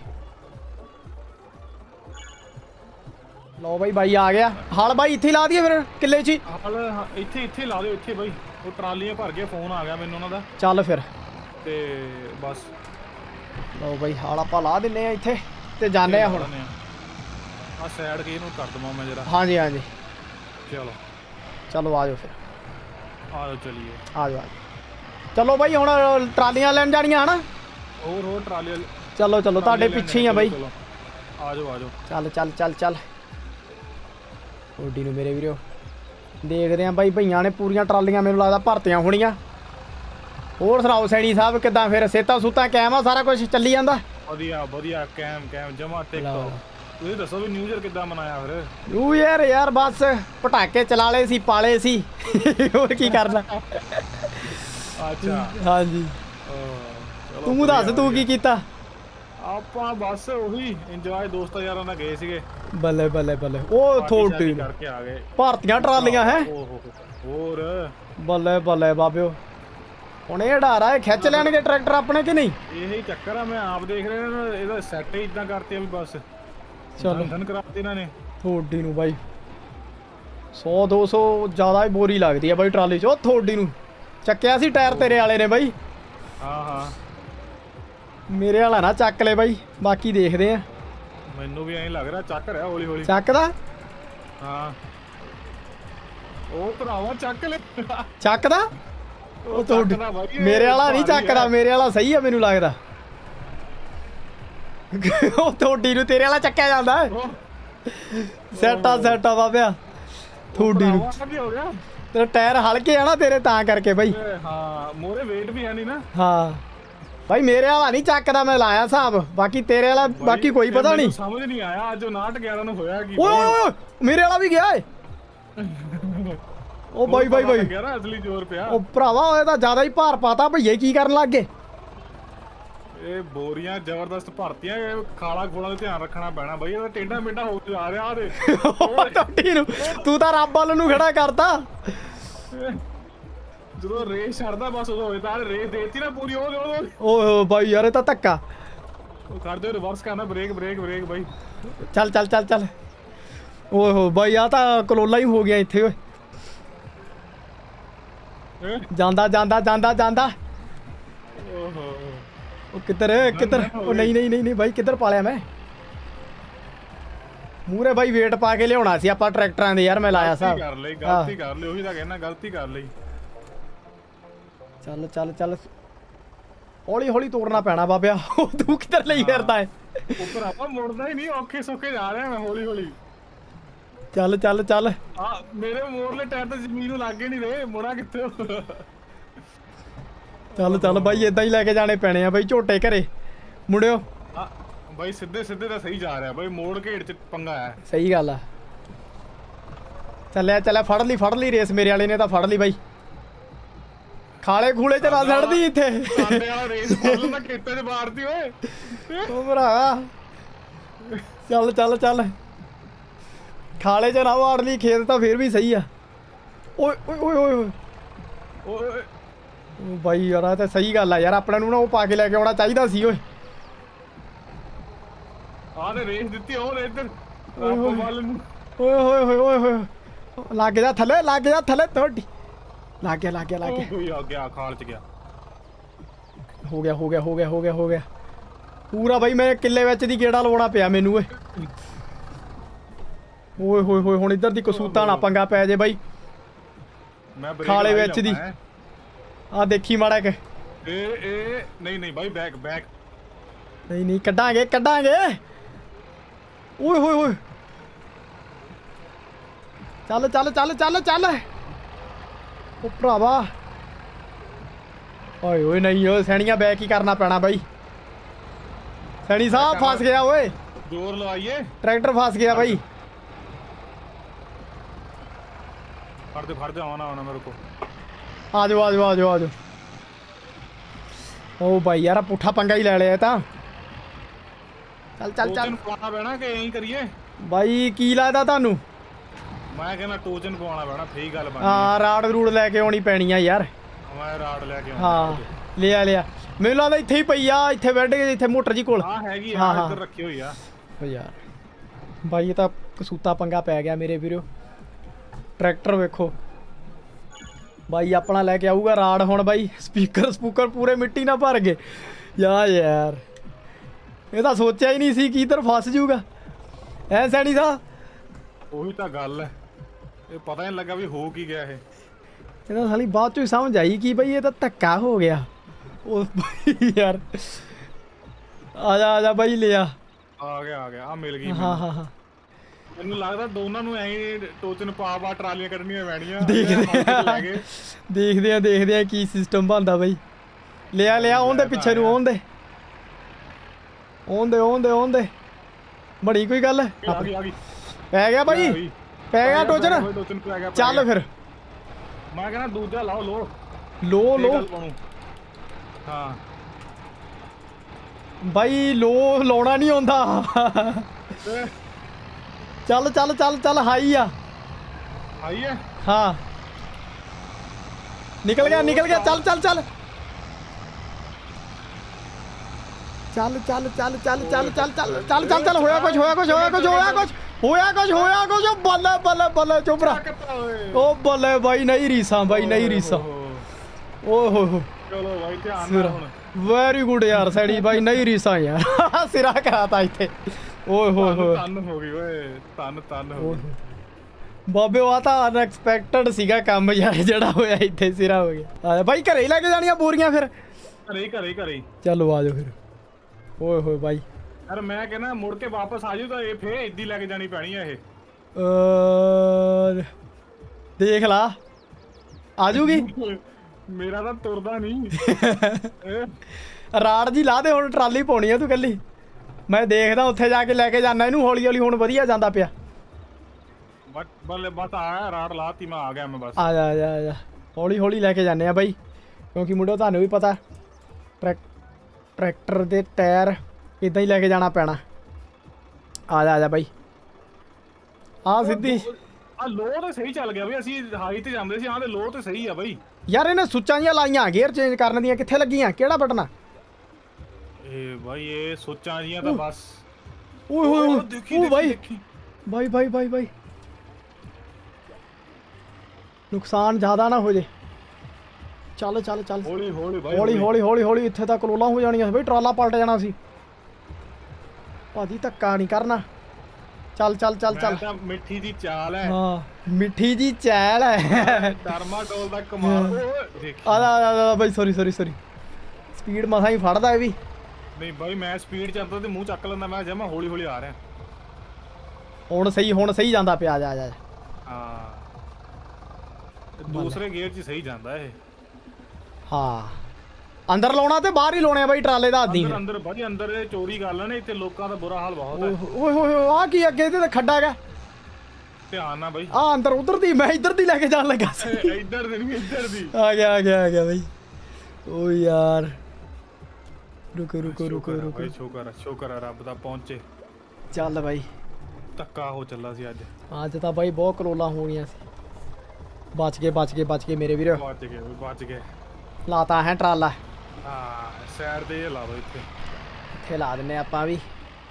ਲਓ ਬਾਈ ਆ ਗਿਆ। ਹਲ ਬਾਈ ਇੱਥੇ ਲਾ ਦਈਏ ਫਿਰ ਕਿੱਲੇ 'ਚ ਹੀ? ਹਲ ਇੱਥੇ ਲਾ ਦਿਓ ਇੱਥੇ ਬਾਈ, ਉਹ ਟਰਾਲੀਆਂ ਭਰ ਕੇ ਫੋਨ ਆ ਗਿਆ ਮੈਨੂੰ ਉਹਨਾਂ ਦਾ। ਚੱਲ ਫਿਰ ਤੇ ਬਸ ਲਓ ਬਾਈ ਹਲ ਆਪਾਂ ਲਾ ਦਿੰਨੇ ਆ ਇੱਥੇ ਤੇ ਜਾਣੇ ਆ ਹੁਣ। ਆ ਸਾਈਡ ਕੇ ਇਹਨੂੰ ਕਰ ਦਵਾਂ ਮੈਂ ਜਰਾ। ਹਾਂਜੀ ਚਲੋ ਆ ਜਾਓ ਫਿਰ, ਆ ਜਾਓ ਚਲੀਏ। ਆ ਜਾਓ। ਚਲੋ ਬਾਈ ਹੁਣ ਟਰਾਲੀਆਂ ਲੈਣ ਜਾਣੀਆਂ ਹਨਾ ਹੋਰ ਟਰਾਲੀ ਚਲੋ ਚਲੋ ਤੁਹਾਡੇ ਪਿੱਛੇ ਹੀ ਆ ਬਾਈ ਆ ਜਾਓ ਚੱਲ ਚੱਲ ਚੱਲ ਚੱਲ ਓਡੀ ਨੂੰ ਮੇਰੇ ਵੀਰੋ ਦੇਖਦੇ ਆ ਬਾਈ ਭਈਆਂ ਨੇ ਪੂਰੀਆਂ ਟਰਾਲੀਆਂ ਮੈਨੂੰ ਲੱਗਦਾ ਭਰਤੀਆਂ ਹੋਣੀਆਂ ਹੋਰ ਸੁਣਾਓ ਸੈਣੀ ਸਾਹਿਬ ਕਿਦਾਂ ਫਿਰ ਸੇਤਾ ਸੂਤਾ ਕੈਮ ਆ ਸਾਰਾ ਕੁਝ ਚੱਲੀ ਜਾਂਦਾ ਵਧੀਆ ਕੈਮ ਜਮਾ ਟਿਕਟੋ ਤੁਸੀਂ ਦੱਸੋ ਵੀ ਨਿਊ ਈਅਰ ਕਿੱਦਾਂ ਮਨਾਇਆ ਫਿਰ ਨਿਊ ਈਅਰ ਯਾਰ ਬਸ ਪਟਾਕੇ ਚਲਾ ਲਏ ਸੀ ਪਾਲੇ ਸੀ ਹੋਰ ਕੀ ਕਰਨਾ ਅੱਛਾ ਹਾਂਜੀ ਤੂੰ ਦੱਸ ਤੂੰ ਕੀ ਕੀਤਾ ਆਪਾਂ ਬਸ ਉਹੀ ਇੰਜੋਏ ਦੋਸਤਾਂ ਯਾਰਾਂ ਨਾਲ ਗਏ ਸੀਗੇ ਬੱਲੇ ਬੱਲੇ ਬੱਲੇ ਉਹ ਥੋੜੀ ਕਰਕੇ ਆ ਗਏ ਭਾਰਤੀਆਂ ਟਰਾਲੀਆਂ ਹੈ ਹੋਰ ਬੱਲੇ ਬੱਲੇ ਬਾਬਿਓ ਹੁਣ ਇਹ ਡਾਰਾ ਇਹ ਖਿੱਚ ਲੈਣਗੇ ਟਰੈਕਟਰ ਆਪਣੇ ਕਿ ਨਹੀਂ ਇਹੀ ਚੱਕਰ ਆ ਮੈਂ ਆਪ ਦੇਖ ਰਿਹਾ ਇਹਦਾ ਸੈੱਟ ਹੀ ਇਦਾਂ ਕਰਤੇ ਆ ਵੀ ਬਸ ਚਲੋ ਧਨ ਕਰਾਤੇ ਇਹਨਾਂ ਨੇ ਥੋੜੀ ਨੂੰ ਬਾਈ 100 200 ਜ਼ਿਆਦਾ ਹੀ ਬੋਰੀ ਲੱਗਦੀ ਆ ਬਾਈ ਟਰਾਲੀ 'ਚ ਉਹ ਥੋੜੀ ਨੂੰ ਚੱਕਿਆ ਸੀ ਟਾਇਰ ਤੇਰੇ ਵਾਲੇ ਨੇ ਬਾਈ ਹਾਂ ਮੇਰੇ ਵਾਲਾ ਨਾ ਚੱਕ ਲੈ ਬਾਈ ਬਾਕੀ ਦੇਖਦੇ ਆ ਮੈਨੂੰ ਵੀ ਐਂ ਲੱਗ ਰਿਹਾ ਚੱਕ ਰਿਹਾ ਹੌਲੀ ਚੱਕਦਾ ਹਾਂ ਉਹ ਭਰਾਵਾ ਚੱਕ ਲੈ ਚੱਕਦਾ ਉਹ ਥੋੜੀ ਮੇਰੇ ਵਾਲਾ ਨਹੀਂ ਚੱਕਦਾ ਮੇਰੇ ਵਾਲਾ ਸਹੀ ਆ ਮੈਨੂੰ ਲੱਗਦਾ ਉਹ ਥੋੜੀ ਨੂੰ ਤੇਰੇ ਵਾਲਾ ਚੱਕਿਆ ਜਾਂਦਾ ਸੈਟਾ ਬਾਬਿਆ ਥੋੜੀ ਨੂੰ ਤੇਰਾ ਟਾਇਰ ਹਲਕੇ ਆ ਨਾ ਤੇਰੇ ਤਾਂ ਕਰਕੇ ਬਾਈ ਹਾਂ ਮੋਰੇ weight ਵੀ ਹੈ ਨਹੀਂ ਨਾ ਹਾਂ ਭਾਈ ਮੇਰੇ ਵਾਲਾ ਨਹੀਂ ਚੱਕਦਾ ਮੈਂ ਲਾਇਆ ਹਿਸਾਬ ਬਾਕੀ ਤੇਰੇ ਵਾਲਾ ਬਾਕੀ ਕੋਈ ਪਤਾ ਨਹੀਂ ਸਮਝ ਨਹੀਂ ਆਇਆ ਅੱਜ 59 ਨੂੰ ਹੋਇਆ ਕੀ ਓਏ ਮੇਰੇ ਵਾਲਾ ਵੀ ਗਿਆ ਏ ਉਹ ਬਾਈ ਯਾਰ ਅਸਲੀ ਜ਼ੋਰ ਪਿਆ ਉਹ ਭਰਾਵਾ ਉਹ ਤਾਂ ਜ਼ਿਆਦਾ ਹੀ ਭਾਰ ਪਾਤਾ ਭਈਏ ਕੀ ਕਰਨ ਲੱਗ ਗਏ ਇਹ ਬੋਰੀਆਂ ਜ਼ਬਰਦਸਤ ਭਰਤੀਆਂ ਖਾਲਾ ਖੋਲਾ ਦਾ ਧਿਆਨ ਰੱਖਣਾ ਪੈਣਾ ਬਾਈ ਇਹਦਾ ਟੇਡਾ ਮੇਡਾ ਹੋ ਜਾ ਰਿਹਾ ਆ ਦੇ ਟੋਟੀ ਨੂੰ ਤੂੰ ਤਾਂ ਰੱਬ ਵੱਲ ਨੂੰ ਖੜਾ ਕਰਤਾ ਜਦੋਂ ਰੇਸ ਛੱਡਦਾ ਬਸ ਉਦੋਂ ਹੋਏ ਤਾਂ ਰੇਸ ਦੇਤੀ ਨਾ ਪੂਰੀ ਓਏ ਬਾਈ ਯਾਰ ਇਹ ਤਾਂ ਧੱਕਾ ਉਹ ਕਰਦੇ ਰਿਵਰਸ ਕਰਨਾ ਬ੍ਰੇਕ ਬਾਈ ਚੱਲ ਓਏ ਹੋ ਬਾਈ ਆ ਤਾਂ ਕਲੋਲਾ ਹੀ ਹੋ ਗਿਆ ਇੱਥੇ ਓਏ ਜਾਂਦਾ ਓਹੋ ਉਹ ਕਿੱਧਰ ਉਹ ਨਹੀਂ ਬਾਈ ਕਿੱਧਰ ਪਾਲਿਆ ਮੈਂ ਮੂਰੇ ਬਾਈ ਵੇਟ ਪਾ ਕੇ ਲਿਆਉਣਾ ਸੀ ਆਪਾਂ ਟਰੈਕਟਰਾਂ ਦੇ ਯਾਰ ਮੈਂ ਲਾਇਆ ਸਾਹਿਬ ਗਲਤੀ ਕਰ ਲਈ ਉਹੀ ਤਾਂ ਕਹਿਣਾ ਗਲਤੀ ਕਰ ਲਈ ਚੱਲ ਹੌਲੀ ਤੋੜਨਾ ਪੈਣਾ ਬਾਬਿਆ ਤੂੰ ਕਿੱਧਰ ਲਈ ਫਿਰਦਾ ਹੈ ਉੱਪਰ ਆਪਾਂ ਮੁੜਦਾ ਹੀ ਨਹੀਂ ਔਖੇ ਸੌਖੇ ਜਾ ਰਿਹਾ ਮੈਂ ਹੌਲੀ ਚੱਲ ਆ ਮੇਰੇ ਮੋਰਲੇ ਟਾਇਰ ਤੇ ਜ਼ਮੀਨ ਨੂੰ ਲੱਗੇ ਨਹੀਂ ਰਹੇ ਮੁੜਾ ਕਿੱਥੇ ਚੱਲ ਬਾਈ ਇਦਾਂ ਹੀ ਲੈ ਕੇ ਜਾਣੇ ਪੈਣੇ ਆ ਬਾਈ ਝੋਟੇ ਘਰੇ ਮੁੰਡਿਓ ਬਾਈ ਸਿੱਧੇ ਤਾਂ ਸਹੀ ਜਾ ਰਿਹਾ ਬਾਈ ਮੋੜ ਘੇੜ ਚ ਪੰਗਾ ਹੈ ਸਹੀ ਗੱਲ ਆ ਚੱਲਿਆ ਫੜ ਲਈ ਰੇਸ ਮੇਰੇ ਵਾਲੇ ਨੇ ਤਾਂ ਫੜ ਲਈ ਬਾਈ ਖਾਲੇ ਖੂਲੇ ਚ ਨਾ ਛੱਡਦੀ ਇੱਥੇ ਸਾਡੇ ਵਾਲਾ ਰੇਸ ਫੜ ਲੈਂਦਾ ਖੇਤਾਂ 'ਚ ਮਾਰਦੀ ਓਏ ਉਹ ਭਰਾ ਚੱਲ ਖਾਲੇ ਚ ਨਾ ਵਾੜ ਲਈ ਖੇਤ ਤਾਂ ਫੇਰ ਵੀ ਸਹੀ ਆ ਓਏ ਬਾਈ ਯਾਰ ਇਹ ਤਾਂ ਸਹੀ ਗੱਲ ਆ ਯਾਰ ਆਪਣਾ ਨੂੰ ਨਾ ਉਹ ਪਾ ਕੇ ਲੈ ਕੇ ਆਉਣਾ ਚਾਹੀਦਾ ਸੀ ਓਏ ਆਹ ਨੇ ਰੇਸ ਦਿੱਤੀ ਉਹ ਇੱਧਰ ਰੱਬ ਵੱਲ ਨੂੰ ਓਏ ਲੱਗ ਜਾ ਥੱਲੇ ਤੁਹਾਡੀ ਲੱਗ ਗਿਆ ਕੋਈ ਆ ਗਿਆ ਖਾਲ ਚ ਗਿਆ ਹੋ ਗਿਆ ਪੂਰਾ ਬਾਈ ਮੇਰੇ ਕਿੱਲੇ ਵਿੱਚ ਦੀ ਗੇੜਾ ਲਵਾਉਣਾ ਪਿਆ ਮੈਨੂੰ ਓਏ ਹੁਣ ਇੱਧਰ ਦੀ ਕਸੂਤਾ ਨਾ ਪੰਗਾ ਪੈ ਜੇ ਬਾਈ ਮੈਂ ਖਾਲੇ ਵਿੱਚ ਦੀ ਆ ਦੇਖੀ ਮਾੜਾ ਕਿ ਇਹ ਨਹੀਂ ਬਾਈ ਬੈਕ ਨਹੀਂ ਕੱਢਾਂਗੇ ਓਏ ਚੱਲ ਉਹ ਭਰਾਵਾ ਓਏ ਨਹੀਂ ਓਏ ਸੈਣੀਆਂ ਬੈਕ ਹੀ ਕਰਨਾ ਪੈਣਾ ਬਾਈ ਸੈਣੀ ਸਾਹਿਬ ਫਸ ਗਿਆ ਓਏ ਜ਼ੋਰ ਲਵਾਈਏ ਟਰੈਕਟਰ ਫਸ ਗਿਆ ਬਾਈ ਫੜ ਦੇ ਆਉਣਾ ਮੇਰੇ ਕੋ ਆ ਜਾਓ ਓ ਬਾਈ ਯਾਰ ਪੁੱਠਾ ਪੰਗਾ ਹੀ ਲੈ ਲਿਆ ਤਾਂ ਚੱਲ ਤੈਨੂੰ ਪਾਉਣਾ ਪੈਣਾ ਕਿ ਐਂ ਕਰੀਏ ਬਾਈ ਕੀ ਲੱਗਦਾ ਤੁਹਾਨੂੰ ਮੈਂ ਕਹਿੰਦਾ ਟੋਜਨ ਪਵਾਉਣਾ ਪੈਣਾ ਫੇਰ ਗੱਲ ਬਣ ਹਾਂ ਰਾੜ ਰੂੜ ਲੈ ਕੇ ਆਉਣੀ ਪੈਣੀ ਆ ਯਾਰ ਮੈਂ ਰਾੜ ਲੈ ਕੇ ਆਉਣਾ ਹਾਂ ਲਿਆ ਮੈਨੂੰ ਲੱਗਦਾ ਇੱਥੇ ਹੀ ਪਈ ਆ ਇੱਥੇ ਬੈਠ ਕੇ ਇੱਥੇ ਮੋਟਰ ਜੀ ਕੋਲ ਹਾਂ ਹੈਗੀ ਆ ਇੱਧਰ ਰੱਖੀ ਹੋਈ ਆ ਓ ਯਾਰ ਬਾਈ ਇਹ ਤਾਂ ਕਸੂਤਾ ਪੰਗਾ ਪੈ ਗਿਆ ਮੇਰੇ ਵੀਰੋ ਟਰੈਕਟਰ ਵੇਖੋ ਬਾਈ ਆਪਣਾ ਲੈ ਕੇ ਆਊਗਾ ਰਾੜ ਹੁਣ ਬਾਈ ਸਪੀਕਰ ਪੂਰੇ ਮਿੱਟੀ ਨਾਲ ਭਰ ਗਏ ਯਾਰ ਇਹ ਤਾਂ ਸੋਚਿਆ ਹੀ ਨਹੀਂ ਸੀ ਕਿ ਇੱਧਰ ਫਸ ਜਾਊਗਾ ਐ ਸੈਣੀ ਸਾਹਿਬ ਉਹੀ ਤਾਂ ਗੱਲ ਹੈ ਇਹ ਪਤਾ ਨਹੀਂ ਲੱਗਾ ਵੀ ਹੋ ਕੀ ਗਿਆ ਇਹ ਇਹਦਾ ਸਾਲੀ ਬਾਅਦ ਚੋਂ ਹੀ ਸਮਝ ਆਈ ਕਿ ਬਈ ਇਹ ਤਾਂ ਧੱਕਾ ਹੋ ਗਿਆ। ਉਹ ਬਈ ਯਾਰ ਆ ਜਾ ਬਾਈ ਲਿਆ। ਆ ਗਿਆ ਆ ਮਿਲ ਗਈ। ਹਾਂ ਮੈਨੂੰ ਲੱਗਦਾ ਦੋਨਾਂ ਨੂੰ ਐਂ ਟੋਚਨ ਪਾ ਟਰਾਲੀਆਂ ਕੱਢਣੀਆਂ ਪੈਣੀਆਂ। ਦੇਖਦੇ ਆ ਕੀ ਸਿਸਟਮ ਬਣਦਾ ਬਈ। ਲਿਆ ਉਹਦੇ ਪਿੱਛੇ ਨੂੰ ਆਉਣ ਦੇ ਬੜੀ ਕੋਈ ਗੱਲ ਪੈ ਗਿਆ ਬਾਈ, ਪੈ ਗਿਆ ਟੋਚਨ। ਚੱਲ ਫਿਰ ਮੈਂ ਕਹਿੰਦਾ ਦੂਜਾ ਲਾਓ ਲੋ ਹਾਂ ਬਾਈ ਲੋ ਲਾਉਣਾ ਨਹੀਂ ਆਉਂਦਾ। ਚੱਲ ਹਾਈ ਆ ਹਾਂ ਨਿਕਲ ਗਿਆ ਚੱਲ ਹੋਇਆ ਕੁਛ ਬੱਲੇ ਚੁੱਪ ਰਾ। ਉਹ ਬੱਲੇ ਬਾਈ ਨਹੀਂ ਰੀਸਾਂ ਓਹ ਹੋ ਚਲੋ ਬਾਈ ਧਿਆਨ ਨਾਲ ਹੁਣ। ਵੈਰੀ ਗੁੱਡ ਯਾਰ ਸੈਡੀ ਬਾਈ ਨਹੀਂ ਰੀਸਾਂ ਯਾਰ ਸਿਰਾ ਕਰਾਤਾ ਇੱਥੇ। ਓਏ ਹੋਏ ਤਨ ਹੋ ਗਈ ਓਏ ਤਨ ਹੋ ਗਈ ਬਾਬੇ। ਉਹ ਤਾਂ ਅਨਐਕਸਪੈਕਟਡ ਸੀਗਾ ਕੰਮ ਯਾਰ ਜਿਹੜਾ ਹੋਇਆ ਇੱਥੇ ਸਿਰਾ ਹੋ ਗਿਆ। ਆ ਬਾਈ ਘਰੇ ਹੀ ਲੈ ਕੇ ਜਾਣੀਆਂ ਬੋਰੀਆਂ ਫਿਰ? ਘਰੇ ਚਲੋ ਆ ਜਾਓ ਫਿਰ। ਓਏ ਹੋਏ ਬਾਈ ਯਾਰ ਮੈਂ ਕਹਿੰਦਾ ਮੁੜ ਕੇ ਵਾਪਸ ਆ ਜਾਊ ਤਾਂ ਇਹ ਫੇਰ ਇੱਦੀ ਲੈ ਕੇ ਜਾਣੀ ਪੈਣੀ ਆ ਇਹ। ਦੇਖ ਲਾ ਆ ਜੂਗੀ। ਮੇਰਾ ਤਾਂ ਤੁਰਦਾ ਨਹੀਂ। ਰਾੜ ਜੀ ਲਾ ਦੇ ਹੁਣ, ਟਰਾਲੀ ਪਾਉਣੀ ਆ ਤੂੰ ਕੱਲੀ। ਮੈਂ ਦੇਖਦਾ ਉੱਥੇ ਜਾ ਕੇ ਲੈ ਕੇ ਜਾਣਾ ਇਹਨੂੰ ਹੌਲੀ ਹੁਣ ਵਧੀਆ ਜਾਂਦਾ ਪਿਆ। ਬਸ ਆਇਆ ਰਾੜ ਲਾਤੀ ਮੈਂ ਆ ਗਿਆ ਮੈਂ ਬਸ। ਆ ਜਾ ਹੌਲੀ ਲੈ ਕੇ ਜਾਂਦੇ ਆ ਬਾਈ ਕਿਉਂਕਿ ਮੁੰਡੋ ਤੁਹਾਨੂੰ ਵੀ ਪਤਾ ਟਰੈਕਟਰ ਦੇ ਟਾਇਰ ਇਦਾਂ ਹੀ ਲੈ ਕੇ ਜਾਣਾ ਪੈਣਾ। ਆ ਜਾ ਬਾਈ ਆ ਸਿੱਧੀ। ਆ ਲੋਹ ਤੇ ਸਹੀ ਚੱਲ ਗਿਆ ਬਈ, ਅਸੀਂ ਹਾਈ ਤੇ ਜਾਂਦੇ ਸੀ। ਤੇ ਲੋਹ ਤੇ ਸਹੀ ਆ ਬਈ। ਯਾਰ ਇਹਨੇ ਸੁੱਚਾਂ ਜੀਆਂ ਲਾਈਆਂ ਗੇਅਰ ਚੇਂਜ ਕਰਨ ਦੀਆਂ, ਕਿੱਥੇ ਲੱਗੀਆਂ? ਕਿਹੜਾ ਬਟਨ ਆ ਇਹ ਬਾਈ? ਇਹ ਸੁੱਚਾਂ ਜੀਆਂ ਤਾਂ ਬਸ। ਓਏ ਬਾਈ ਨੁਕਸਾਨ ਜ਼ਿਆਦਾ ਨਾ ਹੋ ਜੇ। ਚੱਲ ਹੌਲੀ ਇੱਥੇ ਤੱਕ ਲੋਲਾ ਹੋ ਜਾਣੀਆਂ ਬਈ, ਟਰਾਲਾ ਪਲਟ ਜਾਣਾ ਸੀ। ਭਾਜੀ ਧੱਕਾ ਨਹੀਂ ਕਰਨਾ। ਚੱਲ ਤਾਂ ਮਿੱਠੀ ਦੀ ਚਾਲ ਹੈ। ਹਾਂ ਮਿੱਠੀ ਜੀ ਚਾਲ ਹੈ। ਟਰਮਾਡੋਲ ਦਾ ਕਮਾਲ। ਆ ਬਾਈ ਸੌਰੀ ਸਪੀਡ ਮਸਾਂ ਹੀ ਫੜਦਾ ਇਹ ਵੀ। ਨਹੀਂ ਬਾਈ ਮੈਂ ਸਪੀਡ ਚੱਲਦਾ ਤੇ ਮੂੰਹ ਚੱਕ ਲੈਂਦਾ। ਮੈਂ ਜਮਾ ਹੌਲੀ ਆ ਰਿਹਾ। ਹੁਣ ਸਹੀ ਜਾਂਦਾ ਪਿਆ। ਜਾ ਹਾਂ ਦੂਸਰੇ ਗੇਅਰ 'ਚ ਸਹੀ ਜਾਂਦਾ ਇਹ। ਹਾਂ ਅੰਦਰ ਲਾਉਣਾ ਤੇ ਬਾਹਰ ਹੀ ਲਾਉਣੇ ਆ ਬਾਈ ਟਰਾਲੇ ਦਾ। ਅੰਦਰ ਬਾਈ ਅੰਦਰ ਇਹ ਚੋਰੀ ਕਰ ਲੈਣੇ ਇੱਥੇ, ਲੋਕਾਂ ਦਾ ਬੁਰਾ ਹਾਲ ਬਹੁਤ ਹੈ। ਓਏ ਆ ਕੀ ਅੱਗੇ ਇਹਦੇ ਤੇ ਖੱਡਾ ਹੈਗਾ। ਧਿਆਨ ਨਾਲ ਬਾਈ। ਆ ਅੰਦਰ ਉਧਰ ਦੀ, ਮੈਂ ਇੱਧਰ ਦੀ ਲੈ ਕੇ ਜਾਣ ਲੱਗਾ ਸੀ। ਇੱਧਰ ਦੀ ਆ ਗਿਆ ਬਾਈ। ਓ ਯਾਰ ਰੁਕੋ ਸ਼ੁਕਰ ਆ ਰੱਬ ਦਾ ਪਹੁੰਚੇ। ਚੱਲ ਬਾਈ ਧੱਕਾ ਹੋ ਚੱਲਾ ਸੀ ਅੱਜ ਤਾਂ ਬਾਈ ਬਹੁਤ ਕਰੋਲਾ ਹੋਣੀਆਂ ਸੀ। ਬਚ ਗਏ ਮੇਰੇ ਵੀਰੋ। ਬਚ ਗਏ ਲਾਤਾ ਹੈ ਟਰਾਲਾ। ਹਾਂ ਸਾਈਡ ਤੇ ਲਾ ਦੋ। ਇੱਥੇ ਲਾ ਦਿੰਨੇ ਆਪਾਂ ਵੀ।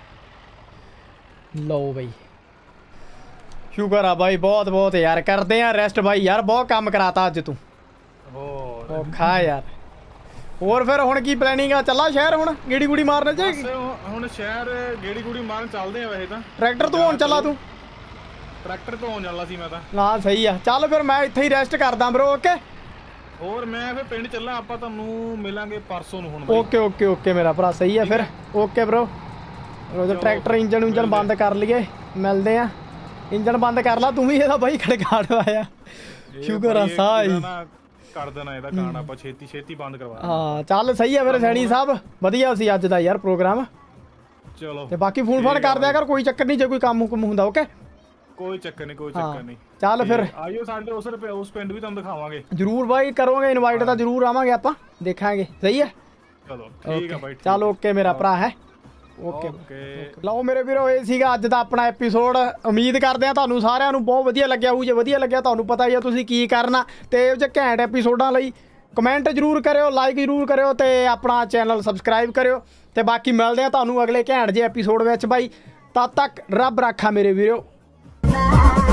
ਲਓ ਬਾਈ ਸ਼ੁਕਰ ਆ ਬਾਈ ਬਹੁਤ ਯਾਰ। ਕਰਦੇ ਆ ਰੈਸਟ ਬਾਈ ਯਾਰ, ਬਹੁਤ ਕੰਮ ਕਰਾਤਾ ਅੱਜ ਤੂੰ। ਹੋਰ ਔਖਾ ਯਾਰ। ਹੋਰ ਫਿਰ ਹੁਣ ਕੀ ਪਲੈਨਿੰਗ ਆ? ਚੱਲਾ ਸ਼ਹਿਰ ਹੁਣ ਗੇੜੀ ਗੂੜੀ ਮਾਰਨ ਚ? ਹੁਣ ਸ਼ਹਿਰ ਗੇੜੀ ਗੂੜੀ ਮਾਰਨ ਚੱਲਦੇ ਆ। ਵੈਸੇ ਤਾਂ ਟਰੈਕਟਰ ਤੋਂ ਹੁਣ ਚੱਲਾ ਤੂੰ? ਟਰੈਕਟਰ ਤੋਂ ਆਉਣ ਚੱਲਾ ਸੀ ਮੈਂ ਤਾਂ। ਨਾ ਸਹੀ ਆ। ਚੱਲ ਫਿਰ ਮੈਂ ਇੱਥੇ ਹੀ ਰੈਸਟ ਕਰਦਾ ਬ్రో। ਓਕੇ ਹੋਰ ਮੈਂ ਫਿਰ ਪਿੰਡ ਚੱਲਾਂ। ਆਪਾਂ ਤੁਹਾਨੂੰ ਮਿਲਾਂਗੇ ਪਰਸੋਂ ਨੂੰ ਹੁਣ। ਓਕੇ ਮੇਰਾ ਭਰਾ ਸਹੀ ਆ ਫਿਰ। Okay bro. ਰੋਜ਼ ਟਰੈਕਟਰ ਇੰਜਨ ਬੰਦ ਕਰ ਲਈਏ, ਮਿਲਦੇ ਆ। ਇੰਜਨ ਬੰਦ ਕਰ ਲਾ ਤੂੰ ਵੀ। ਇਹਦਾ ਬਾਈ ਖੜਕਾੜ ਆਇਆ। ਸ਼ੁਕਰ ਆ ਸਾਈ ਕਰ ਦੇਣਾ ਇਹਦਾ ਕਾਣ ਆਪਾਂ ਛੇਤੀ ਬੰਦ ਕਰਵਾ। ਹਾਂ ਚੱਲ ਸਹੀ ਆ ਫਿਰ ਸੈਣੀ ਸਾਹਿਬ। ਵਧੀਆ ਸੀ ਅੱਜ ਦਾ ਯਾਰ ਪ੍ਰੋਗਰਾਮ। ਚਲੋ ਤੇ ਬਾਕੀ ਫੋਨ ਕਰ ਦਿਆ ਕਰ, ਕੋਈ ਚੱਕਰ ਨਹੀਂ ਜੇ ਕੋਈ ਕੰਮ ਹੁੰਦਾ। ਓਕੇ ਕੋਈ ਚੱਕਰ ਨਹੀਂ। ਚੱਲ ਫਿਰ ਆਇਓ ਸਾਡੇ ਉਸ ਪਿੰਡ ਵੀ ਤੁਹਾਨੂੰ ਦਿਖਾਵਾਂਗੇ ਜਰੂਰ ਬਾਈ। ਕਰੋਗੇ ਇਨਵਾਈਟ ਤਾਂ ਜਰੂਰ ਆਵਾਂਗੇ ਆਪਾਂ, ਦੇਖਾਂਗੇ। ਸਹੀ ਹੈ ਚਲੋ ਠੀਕ ਆ ਬਾਈ। ਚੱਲ ਓਕੇ ਮੇਰਾ ਭਰਾ ਹੈ। ਓਕੇ ਲਓ ਮੇਰੇ ਵੀਰੋ ਇਹ ਸੀਗਾ ਅੱਜ ਦਾ ਆਪਣਾ ਐਪੀਸੋਡ। ਉਮੀਦ ਕਰਦੇ ਆ ਤੁਹਾਨੂੰ ਸਾਰਿਆਂ ਨੂੰ ਬਹੁਤ ਵਧੀਆ ਲੱਗਿਆ ਹੋਊ। ਜੇ ਵਧੀਆ ਲੱਗਿਆ ਤੁਹਾਨੂੰ ਪਤਾ ਹੀ ਆ ਤੁਸੀਂ ਕੀ ਕਰਨਾ। ਤੇ ਇਹੋ ਜਿਹੇ ਘੈਂਟ ਐਪੀਸੋਡਾਂ ਲਈ ਕਮੈਂਟ ਜ਼ਰੂਰ ਕਰਿਓ, ਲਾਈਕ ਜ਼ਰੂਰ ਕਰਿਓ ਤੇ ਆਪਣਾ ਚੈਨਲ ਸਬਸਕ੍ਰਾਈਬ ਕਰਿਓ। ਤੇ ਬਾਕੀ ਮਿਲਦੇ ਆ ਤੁਹਾਨੂੰ ਅਗਲੇ ਘੈਂਟ ਜਿਹੇ ਐਪੀਸੋਡ ਵਿੱਚ ਬਾਈ। ਤਦ ਤੱਕ ਰੱਬ ਰਾਖਾ ਮੇਰੇ ਵੀਰੋ।